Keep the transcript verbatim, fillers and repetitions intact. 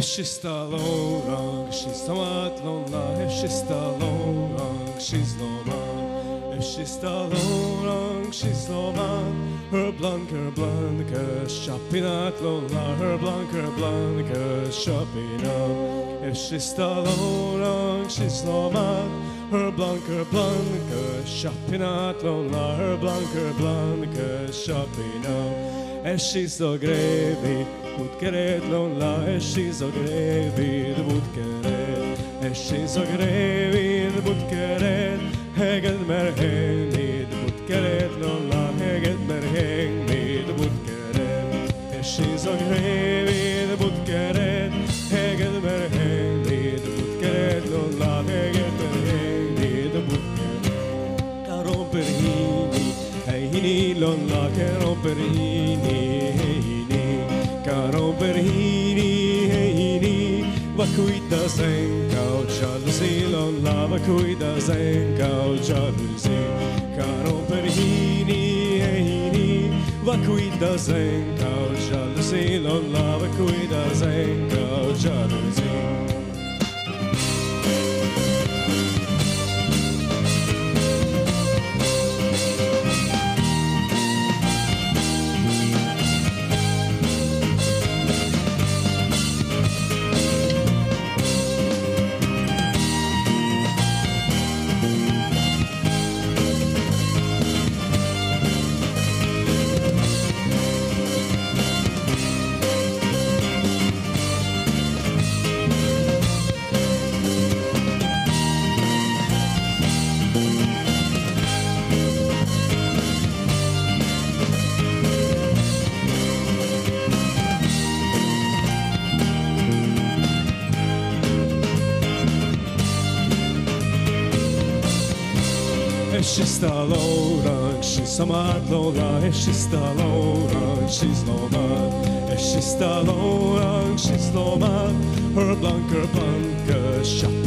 Chistr Laou, she's no atlona, she's Laou, she's no man. Chistr Laou, she's no man. Her blanker, blanker, shopping atlona, her blanker, blanker, shopping up. Chistr Laou, she's no man. Her blanker, blanker, shopping atlona, her blanker, blanker, shopping up. And she's so gravy. Mot gered lånla, är she så grevid mot gered. Är she så grevid mot gered. Hägel mer hängvid mot gered lånla, hägel mer hängvid mot gered. Är she så grevid mot gered. Hägel mer hängvid mot gered lånla, hägel mer hängvid mot gered. Karomper hini, hej hini lånla, karomper hini, hej Karomper hini, hini, va cuida zenka o jalousie, lonna, va cuida zenka o jalousie. Karomper hini, hini, va cuida zenka o jalousie, lonna, va cuida zenka o jalousie. Chistr Laou, she's smart Lola, Chistr Laou, she's no man. Chistr Laou, she's no man. Her blanker, blanker, shop